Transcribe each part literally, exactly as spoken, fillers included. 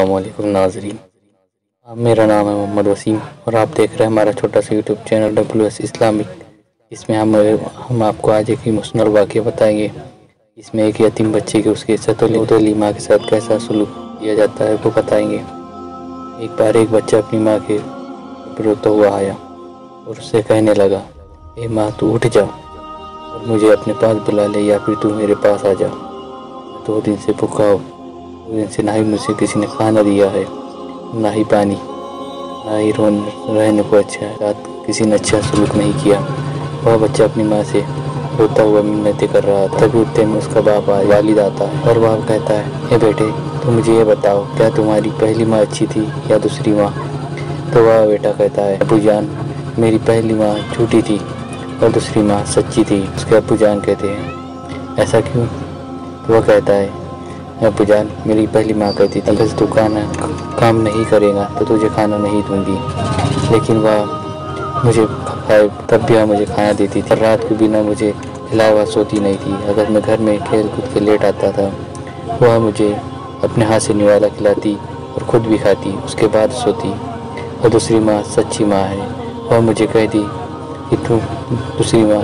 अस्सलामुअलैकुम नाज़रीन, मेरा नाम है मोहम्मद वसीम और आप देख रहे हैं हमारा छोटा सा YouTube channel W S Islamic. इसमें हम हम आपको आज एक इमोशनल वाक़या बताएंगे। इसमें एक यतीम बच्चे के उसके सतोली माँ के साथ कैसा सलूक किया जाता है वो बताएंगे। एक बार एक बच्चा अपनी माँ के रोता हुआ आया और उससे कहने लगा, ए माँ तू उठ जा और मुझे अपने पास बुला ले, या फिर तू मेरे पास आ जा। दो दिन से भूखा हो, दो दिन से ना ही मुझे किसी ने खाना दिया है, ना ही पानी, ना ही रहने को अच्छा है, रात किसी ने अच्छा सलूक नहीं किया। वह बच्चा अपनी माँ से रोता हुआ मिन्नतें कर रहा था। तभी उठते में उसका बाप वालिद आता है और बाप कहता है, हे बेटे तुम मुझे ये बताओ, क्या तुम्हारी पहली माँ अच्छी थी या दूसरी माँ? तो वह बेटा कहता है, अब्बू जान मेरी पहली माँ झूठी थी और दूसरी माँ सच्ची थी। उसके अब्बू जान कहते हैं, ऐसा क्यों? तो वह कहता है, अब्बू जान मेरी पहली माँ कहती थी अगर तू खाना काम नहीं करेगा तो तुझे खाना नहीं दूंगी, लेकिन वह मुझे खाए तब भी वह मुझे खाना देती थी। रात को बिना मुझे खिलाए वह सोती नहीं थी। अगर मैं घर में खेल कूद के लेट आता था वह मुझे अपने हाथ से निवाला खिलाती और ख़ुद भी खाती, उसके बाद सोती। और दूसरी माँ सच्ची माँ है, वह मुझे कहती कि तू दूसरी माँ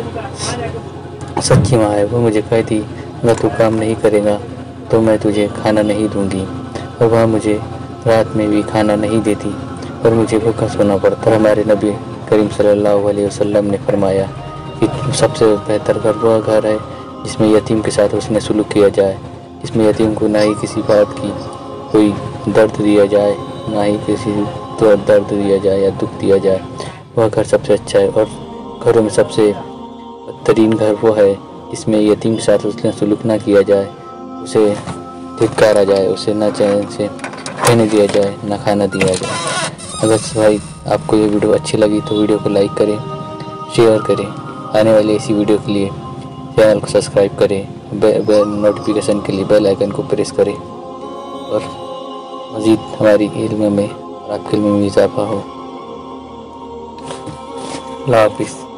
सच्ची माँ है, वह मुझे कहती अगर तू काम नहीं करेगा तो मैं तुझे खाना नहीं दूंगी। और वह मुझे रात में भी खाना नहीं देती और मुझे भूखा सोना पड़ता। हमारे नबी करीम सल्लल्लाहु अलैहि वसल्लम ने फरमाया कि सबसे बेहतर घर वह घर है जिसमें यतीम के साथ उसने सलूक किया जाए, जिसमें यतीम को ना ही किसी बात की कोई दर्द दिया जाए, ना ही किसी दर्द दिया जाए या दुख दिया जाए। वह घर सबसे अच्छा है। और घरों में सबसे बदतरीन घर वो है जिसमें यतीम के साथ उसने सलूक ना किया जाए, उसे धिक्कारा जाए, उसे ना चैन से रहने दिया जाए, ना खाना दिया जाए। अगर भाई आपको ये वीडियो अच्छी लगी तो वीडियो को लाइक करें, शेयर करें। आने वाली ऐसी वीडियो के लिए चैनल को सब्सक्राइब करें, बेल नोटिफिकेशन के लिए बेल आइकन को प्रेस करें और मज़ीद हमारी इल्म में और आपके इल्म में इजाफा हो। अल्लाह हाफिज़।